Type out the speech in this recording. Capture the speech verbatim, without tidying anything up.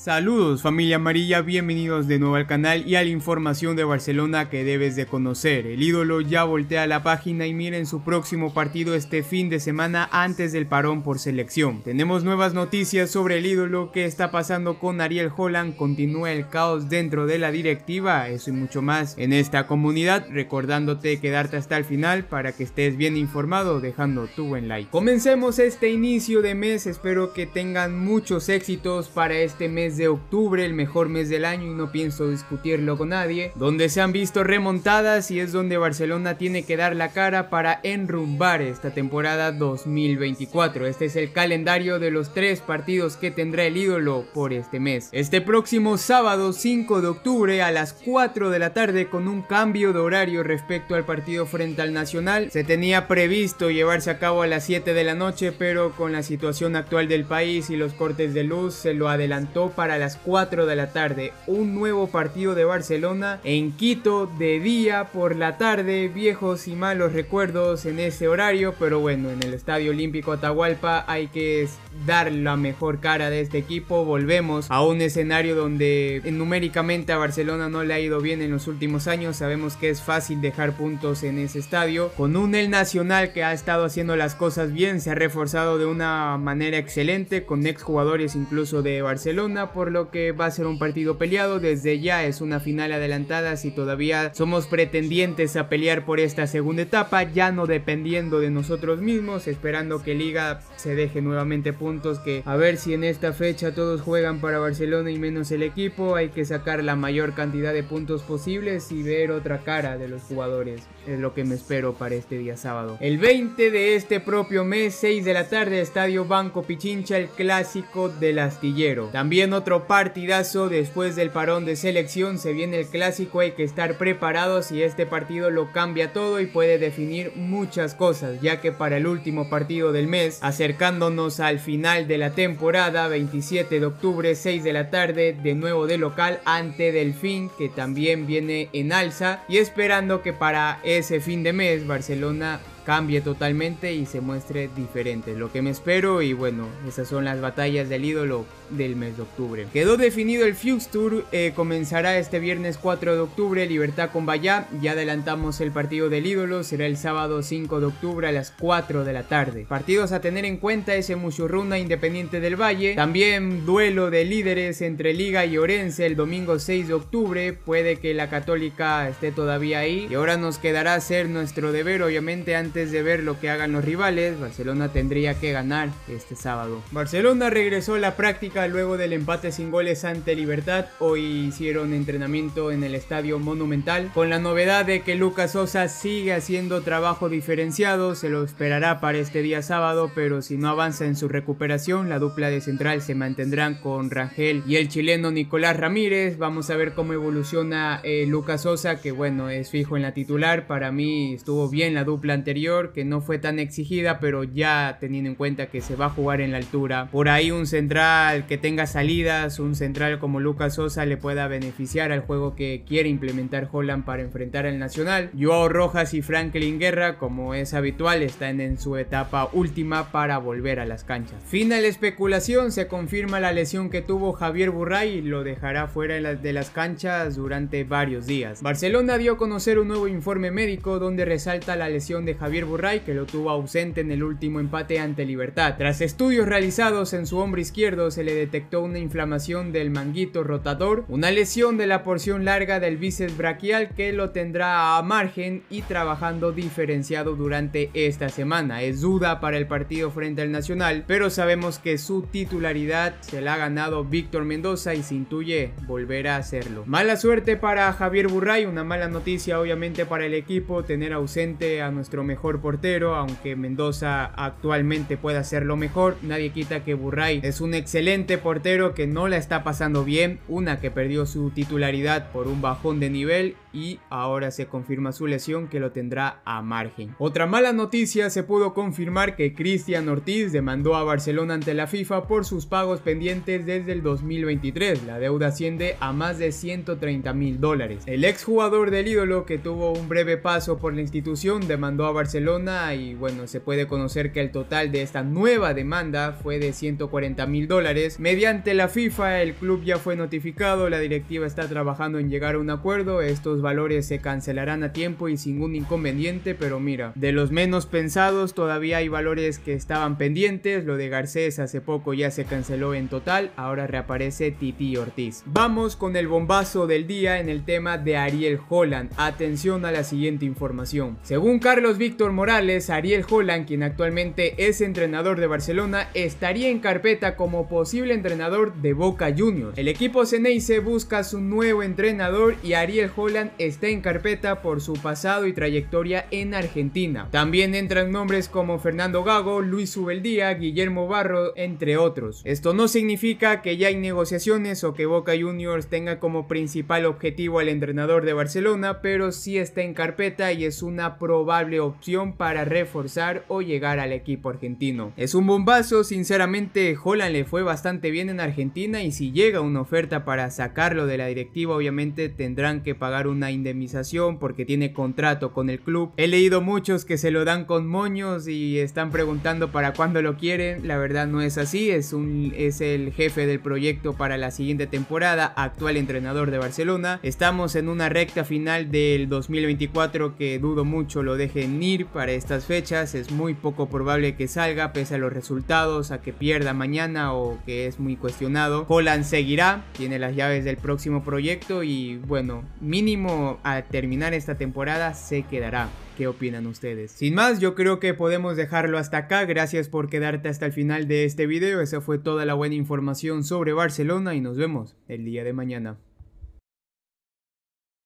Saludos familia amarilla, bienvenidos de nuevo al canal y a la información de Barcelona que debes de conocer. El ídolo ya voltea la página y miren su próximo partido este fin de semana antes del parón por selección. Tenemos nuevas noticias sobre el ídolo, qué está pasando con Ariel Holland, continúa el caos dentro de la directiva, eso y mucho más en esta comunidad, recordándote quedarte hasta el final para que estés bien informado dejando tu buen like. Comencemos este inicio de mes, espero que tengan muchos éxitos para este mes de octubre, el mejor mes del año y no pienso discutirlo con nadie, donde se han visto remontadas y es donde Barcelona tiene que dar la cara para enrumbar esta temporada dos mil veinticuatro. Este es el calendario de los tres partidos que tendrá el ídolo por este mes. Este próximo sábado cinco de octubre a las cuatro de la tarde, con un cambio de horario respecto al partido frente al Nacional, se tenía previsto llevarse a cabo a las siete de la noche, pero con la situación actual del país y los cortes de luz se lo adelantó para las cuatro de la tarde. Un nuevo partido de Barcelona en Quito de día por la tarde, viejos y malos recuerdos en ese horario, pero bueno, en el Estadio Olímpico Atahualpa hay que dar la mejor cara de este equipo. Volvemos a un escenario donde numéricamente a Barcelona no le ha ido bien en los últimos años, sabemos que es fácil dejar puntos en ese estadio, con un El Nacional que ha estado haciendo las cosas bien, se ha reforzado de una manera excelente con exjugadores incluso de Barcelona, por lo que va a ser un partido peleado. Desde ya es una final adelantada si todavía somos pretendientes a pelear por esta segunda etapa, ya no dependiendo de nosotros mismos, esperando que Liga se deje nuevamente puntos, que a ver si en esta fecha todos juegan para Barcelona y menos el equipo, hay que sacar la mayor cantidad de puntos posibles y ver otra cara de los jugadores, es lo que me espero para este día sábado. El veinte de este propio mes, seis de la tarde, Estadio Banco Pichincha, el clásico del astillero. También otro partidazo después del parón de selección, se viene el clásico, hay que estar preparados y este partido lo cambia todo y puede definir muchas cosas, ya que para el último partido del mes, acercándonos al final de la temporada, veintisiete de octubre, seis de la tarde, de nuevo de local ante Delfín, que también viene en alza, y esperando que para ese fin de mes Barcelona cambie totalmente y se muestre diferente, lo que me espero. Y bueno, esas son las batallas del ídolo del mes de octubre. Quedó definido el Fuse Tour, eh, comenzará este viernes cuatro de octubre, Libertad con Bayá, ya adelantamos el partido del ídolo, será el sábado cinco de octubre a las cuatro de la tarde. Partidos a tener en cuenta, ese Muchurruna Independiente del Valle, también duelo de líderes entre Liga y Orense el domingo seis de octubre, puede que la Católica esté todavía ahí y ahora nos quedará hacer nuestro deber, obviamente antes Antes de ver lo que hagan los rivales. Barcelona tendría que ganar este sábado. Barcelona regresó a la práctica luego del empate sin goles ante Libertad. Hoy hicieron entrenamiento en el Estadio Monumental, con la novedad de que Lucas Sosa sigue haciendo trabajo diferenciado. Se lo esperará para este día sábado, pero si no avanza en su recuperación, la dupla de central se mantendrán con Rangel y el chileno Nicolás Ramírez. Vamos a ver cómo evoluciona eh, Lucas Sosa, que bueno, es fijo en la titular. Para mí estuvo bien la dupla anterior, que no fue tan exigida, pero ya teniendo en cuenta que se va a jugar en la altura, por ahí un central que tenga salidas, un central como Lucas Sosa le pueda beneficiar al juego que quiere implementar Holland para enfrentar al Nacional. Joao Rojas y Franklin Guerra, como es habitual, están en su etapa última para volver a las canchas. Final especulación, se confirma la lesión que tuvo Javier Burray y lo dejará fuera de las canchas durante varios días. Barcelona dio a conocer un nuevo informe médico donde resalta la lesión de Javier Burray, que lo tuvo ausente en el último empate ante Libertad. Tras estudios realizados en su hombro izquierdo, se le detectó una inflamación del manguito rotador, una lesión de la porción larga del bíceps braquial que lo tendrá a margen y trabajando diferenciado durante esta semana. Es duda para el partido frente al Nacional, pero sabemos que su titularidad se la ha ganado Víctor Mendoza y se intuye volverá a hacerlo. Mala suerte para Javier Burray, una mala noticia obviamente para el equipo, tener ausente a nuestro mejor portero, aunque Mendoza actualmente pueda hacerlo mejor, nadie quita que Burray es un excelente portero que no la está pasando bien, una que perdió su titularidad por un bajón de nivel y ahora se confirma su lesión, que lo tendrá a margen. Otra mala noticia: se pudo confirmar que Cristian Ortiz demandó a Barcelona ante la FIFA por sus pagos pendientes desde el dos mil veintitrés. La deuda asciende a más de ciento treinta mil dólares. El exjugador del ídolo, que tuvo un breve paso por la institución, demandó a Barcelona y bueno, se puede conocer que el total de esta nueva demanda fue de ciento cuarenta mil dólares. Mediante la FIFA, el club ya fue notificado, la directiva está trabajando en llegar a un acuerdo. Estos valores se cancelarán a tiempo y sin un inconveniente, pero mira, de los menos pensados todavía hay valores que estaban pendientes. Lo de Garcés hace poco ya se canceló en total, ahora reaparece Titi Ortiz. Vamos con el bombazo del día en el tema de Ariel Holland. Atención a la siguiente información. Según Carlos Víctor Morales, Ariel Holland, quien actualmente es entrenador de Barcelona, estaría en carpeta como posible entrenador de Boca Juniors. El equipo Ceneice busca su nuevo entrenador y Ariel Holland está en carpeta por su pasado y trayectoria en Argentina. También entran nombres como Fernando Gago, Luis Ubeldía, Guillermo Barro, entre otros. Esto no significa que ya hay negociaciones o que Boca Juniors tenga como principal objetivo al entrenador de Barcelona, pero sí está en carpeta y es una probable opción para reforzar o llegar al equipo argentino. Es un bombazo, sinceramente Holland le fue bastante bien en Argentina y si llega una oferta para sacarlo de la directiva, obviamente tendrán que pagar una indemnización porque tiene contrato con el club. He leído muchos que se lo dan con moños y están preguntando para cuándo lo quieren. La verdad no es así, es, un, es el jefe del proyecto para la siguiente temporada, actual entrenador de Barcelona. Estamos en una recta final del dos mil veinticuatro que dudo mucho lo dejen ir para estas fechas. Es muy poco probable que salga pese a los resultados, a que pierda mañana o que es muy cuestionado. Holland seguirá, tiene las llaves del próximo proyecto y bueno, mínimo al terminar esta temporada se quedará. ¿Qué opinan ustedes? Sin más, yo creo que podemos dejarlo hasta acá. Gracias por quedarte hasta el final de este video. Esa fue toda la buena información sobre Barcelona y nos vemos el día de mañana.